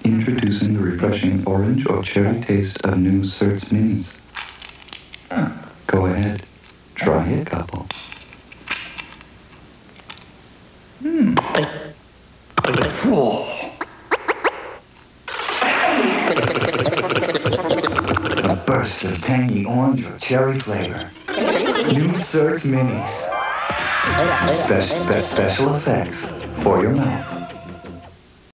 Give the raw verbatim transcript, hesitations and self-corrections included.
Introducing the refreshing orange or cherry taste of new Certs minis. Go ahead, try a couple. Hmm. A burst of tangy orange or cherry flavor. New Certs minis. Spe- spe- special effects for your mouth.